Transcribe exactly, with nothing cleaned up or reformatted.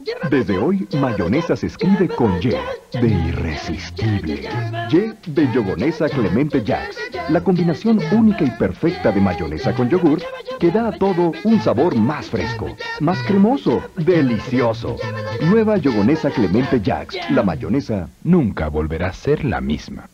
Desde hoy, mayonesa se escribe con Y, de irresistible. Y de Yogonesa Clemente Jax, la combinación única y perfecta de mayonesa con yogur que da a todo un sabor más fresco, más cremoso, delicioso. Nueva Yogonesa Clemente Jax, la mayonesa nunca volverá a ser la misma.